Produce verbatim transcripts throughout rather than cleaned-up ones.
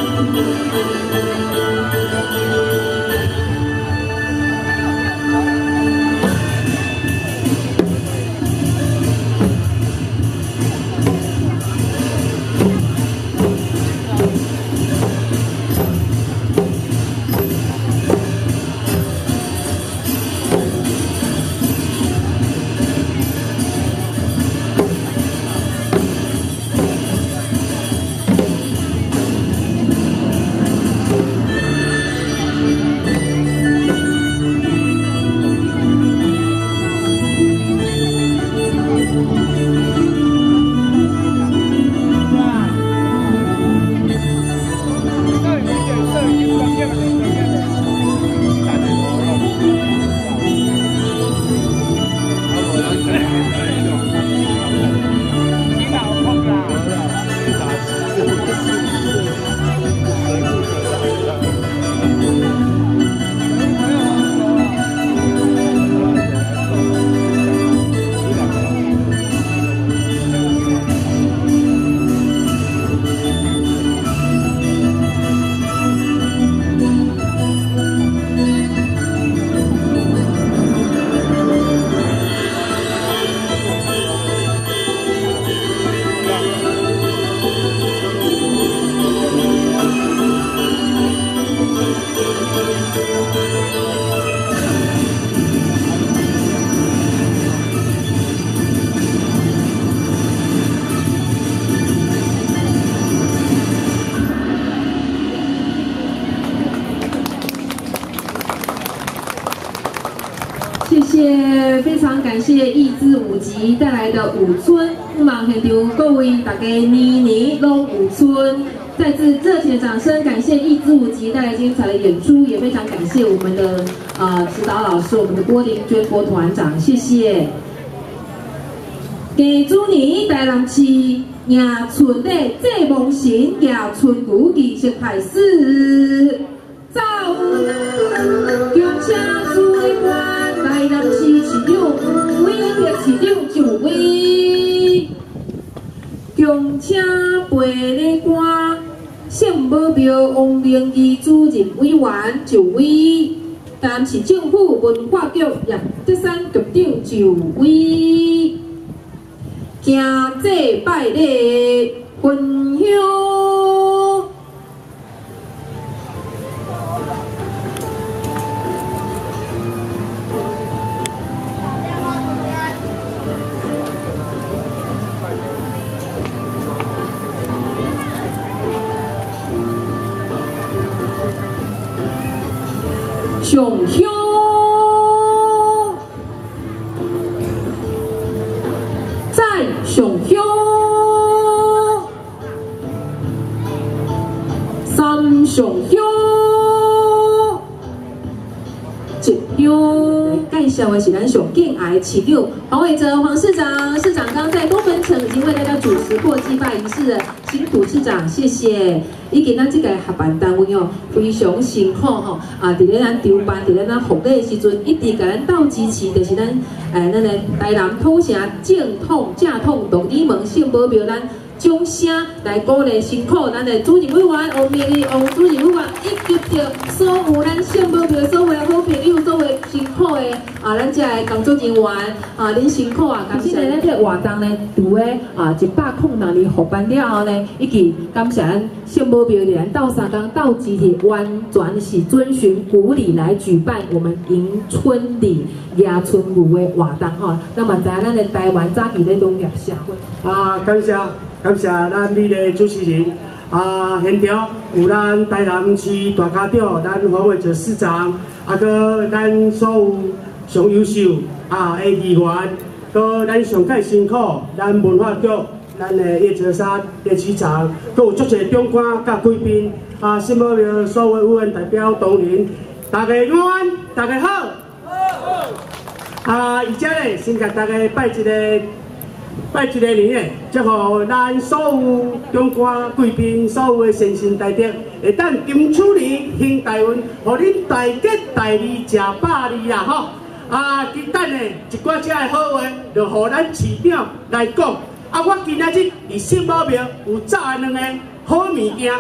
谢谢，非常感谢义之舞集带来的舞春，希望现场各位大家年年拢舞春。再次热情的掌声，感谢义之舞集带来精彩的演出，也非常感谢我们的呃指导老师，我们的郭玲娟郭团长，谢谢。给主年台南市迎春的这梦神迎春舞仪式开始，走，叫车水关。台南市市长五位的市长就位，共请陪礼官县保庙王明义主任委员就位，台南市政府文化局叶德山局长就位，行祭拜礼分享。上香，再上香，三上香。一香介绍的是咱上敬爱的市长黄伟哲黄市长，市长刚在东门城已经为大家主持过祭拜仪式了，辛苦市长，谢谢。以及咱这个合办单位哦，非常辛苦吼啊！伫咧咱筹办，伫咧咱福利的时阵，一直甲咱斗支持，就是咱诶，咱的台南土城正统正统同理门圣保庙咱。掌声来鼓励辛苦咱的主任委员王明义王主任委员，以及着所有咱县保庙所有的好朋友，所有辛苦的啊，咱遮的工作人员啊，恁辛苦啊！感谢咱这活动呢，除诶啊一百空六年复办了后呢，以及感谢咱县保庙的咱斗三工斗支持，完全是遵循古礼来举办我们迎春礼、迎春舞的活动吼。那么在咱的台湾早期的农业社会啊，感谢。感谢咱美丽主持人啊，现场有咱台南市大家长，咱黄伟哲市长，啊，搁咱所有上优秀啊的议员，搁咱上介辛苦，咱文化局，咱的叶哲山叶市长，搁有足侪长官甲贵宾啊，新保庙所有委员代表同仁，大家安，大家好。啊，而且咧，先甲大家拜一个。拜一个年诶，祝福咱所有长官贵宾、所有诶先贤大德，会当金处年兴大运，互恁大吉大利、食百利啦吼！啊，今等诶一寡遮诶好话，就互咱市长来讲。啊，我今仔日伫新保庙有炸两个好物件，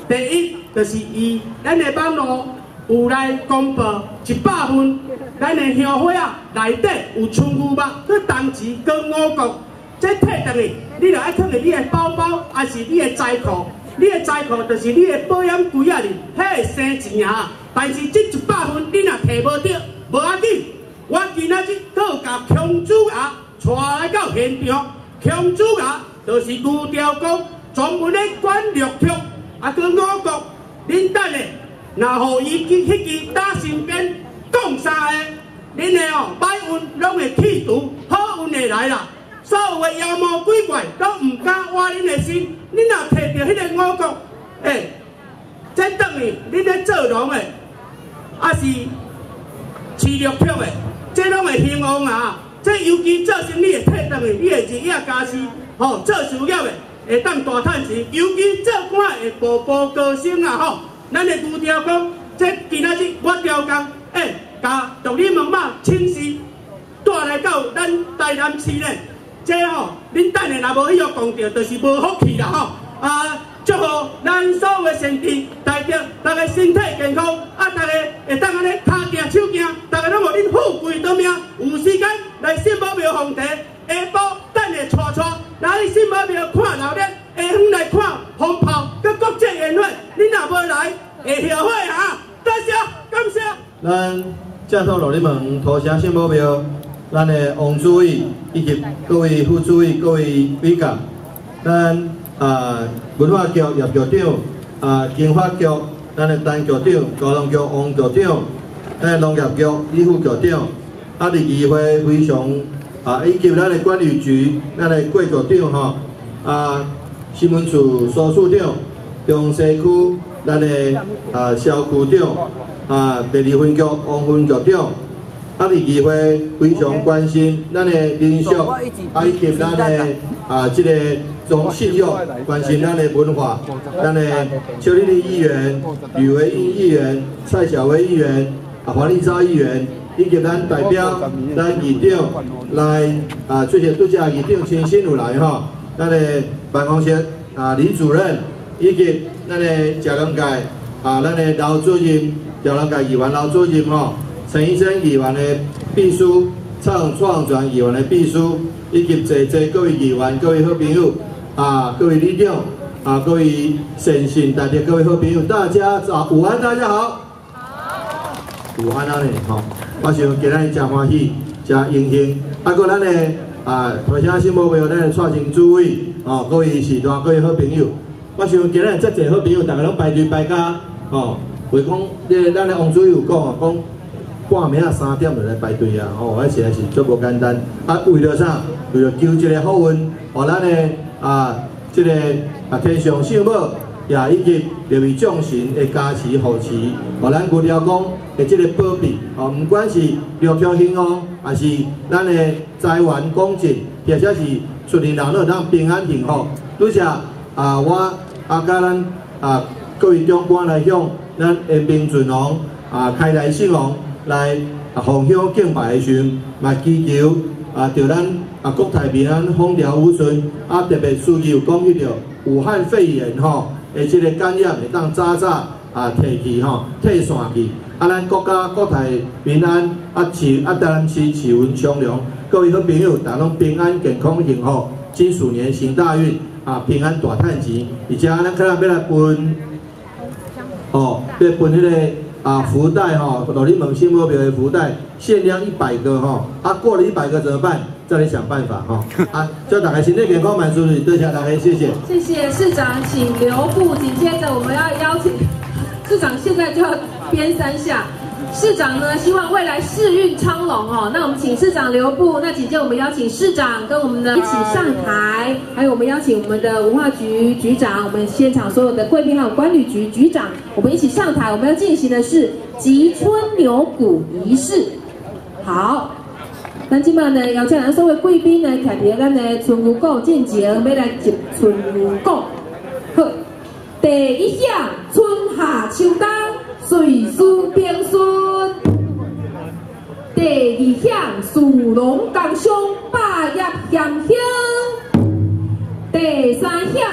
第一就是伊咱的网络有来公布一百份，咱的乡会啊内底有春牛肉，去当时跟五谷，这摕倒去，你就爱放入你的包包，还是你的财库？你的财库就是你的保险柜啊里，迄会生钱啊。但是这一百份你若摕无着，无要紧。我今仔日搁甲强主牙带来到现场，强主牙就是牛条公专门咧管录曲，啊，搁五谷，恁等下，若予伊去迄支打身边讲啥个，恁的哦歹运拢会去除，好运会来啦。所有的妖魔鬼怪都唔敢挖恁的心，恁若摕到迄个五谷，诶、欸，这等于恁咧做农的，啊是饲录曲的。这拢会兴旺啊！这尤其做生意会摕倒去，你会日夜家私，吼、哦、做事业的会当大赚钱，尤其做官会步步高升啊！吼、哦，咱的牛条讲，这今仔日我调工，诶、欸，甲独立门马亲自带来到咱台南市咧，这吼、哦，恁等下若无迄个讲着，就是无福气啦！吼、哦、啊！祝福咱所有的先帝大家，大家身体健康，啊，大家会当安尼脚行手行，大家拢互恁富贵多命。有时间来信宝庙皇帝，下晡等下带带来信宝庙看闹热，下昏来看风炮，佮国际宴会。恁若无来，会后悔啊！多谢，感谢。 咱正统罗里门土城信宝庙，咱的王主委以及各位副主委、各位委员，咱。啊，文化局叶局长，啊，经发局咱的陈局长、高雄局王局长，咱农业局李副局长，啊，伫议会非常啊，以及咱的管理局，咱的郭局长吼，啊，新闻处苏处长，中西区咱的啊肖区长，啊，第二分局王分局长。啊！伫议会非常关心咱的民俗，啊，以及咱的啊，这个种信用，关心咱的文化，咱的邱丽丽议员、吕维英议员、蔡小薇议员、啊黄丽昭议员，以及咱代表咱议长来啊，最近拄则议长亲身有来吼，咱的办公室啊李主任，以及咱的賈良界啊，咱的老主任賈良界议员老主任吼。陈医生议员的秘书、创创传议员的秘书，以及在座各位议员、各位好朋友啊，各位里长啊，各位先信大家各位好朋友，大家早午安，大家好。好。午安啊嘞，吼！我想今日真欢喜，真荣幸。啊，个咱的啊，土城信宝庙咱的创新主委哦，各位时段各位好朋友，我想今日遮侪好朋友，大家拢排队排甲哦，为讲咧，咱的王主委有讲啊，讲。半暝啊三点就来排队啊！吼、哦，迄实在是足无简单。啊，为了啥？为了求一个好运，互咱的啊，这个啊天上圣母也以及六位众神的加持护持，互咱牛条公的这个保庇。哦，不管是六条兴旺，还是咱的财源广进，或者是出年头乐当平安幸福。拄则啊，我啊甲咱啊各位长官来向咱延平尊王啊开来圣王。来啊，奉香敬拜的时阵，嘛祈求啊，着咱啊国泰民安、风调雨顺。啊，特别需要讲迄着武汉肺炎吼，的即个感染会当早早啊摕去吼，退散去。啊，咱国家国泰民安，啊市啊台南市气温昌凉，各位好朋友，大家拢平安健康幸福，金鼠年行大运啊，平安大赚钱。而且咱可能要来分，哦，要分迄个。啊，福袋哈，罗里蒙信宝庙的福袋限量一百个哈，啊，过了一百个怎么办？再来想办法哈。啊，祝大家身体健康，万事如意，多谢大家，谢谢。 谢谢市长，请留步。紧接着我们要邀请市长，现在就要编三下。市长呢，希望未来世运昌隆哦。那我们请市长留步。那紧接着我们邀请市长跟我们的一起上台，还有我们邀请我们的文化局局长，我们现场所有的贵宾还有管理局局长，我们一起上台。我们要进行的是吉春牛骨仪式。好，咱今晚呢，邀请咱所有贵宾呢，徛伫咱的春牛股进前，要来接春牛股。好，第一项春夏秋冬。岁事平顺，第二项树农耕商，百业咸兴，第三项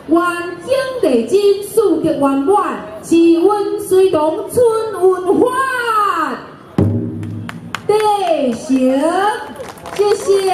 愿景地真，事得圆满，气温随同春运发。地形，谢谢。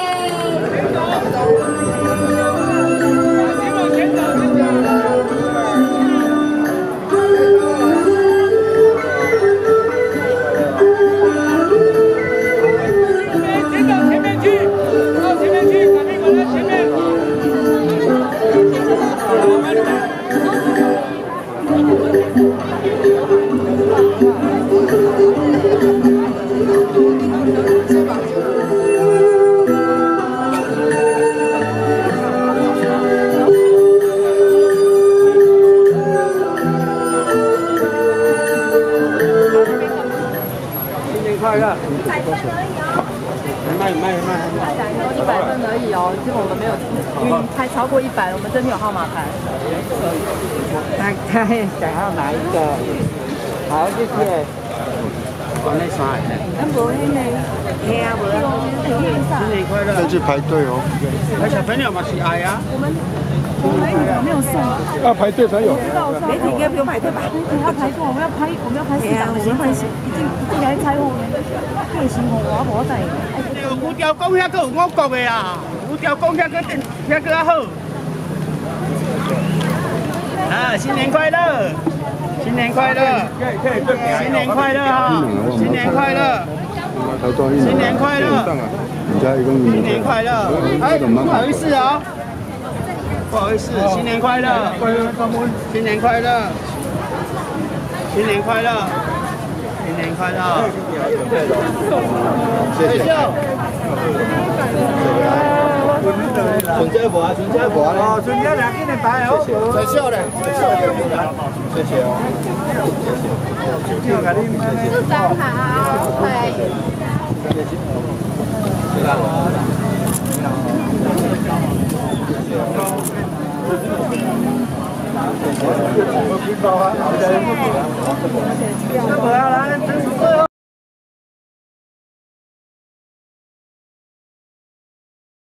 一百分而已哦。卖卖卖卖。他讲说一百分而已哦，结果我们没有运拍超过一百，我们真的有号码牌。 他他想要哪一个？好，谢谢。我那啥。 那无迄个，嘿啊，无啊。 新年快乐！ 再去排队哦。 那小朋友嘛是爱啊。 我们我们没有送。 要排队才有。 媒体应该不用排队吧？媒体要排队，我们要拍，我们要拍市长的新闻，一定一定来采访。这新闻我无在。 有条讲遐个有我国的啊，有条讲遐个遐个较好。啊，新年快乐！新年快乐！新年快乐哈！新年快乐！新年快乐！新年快乐！哎，不好意思啊，不好意思，新年快乐！新年快乐！新年快乐！新年快乐！谢谢。春节无啊，春节无啊。哦，春节两今年摆好。在笑嘞，在笑嘞。谢谢哦。 市长好，欢迎。 不要了。